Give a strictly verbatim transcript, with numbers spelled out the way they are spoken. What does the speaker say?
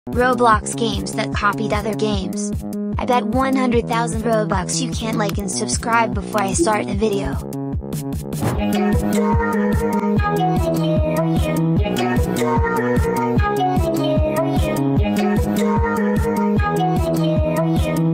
Roblox games that copied other games. I bet one hundred thousand Robux you can't like and subscribe before I start the video. I'm gonna kill you.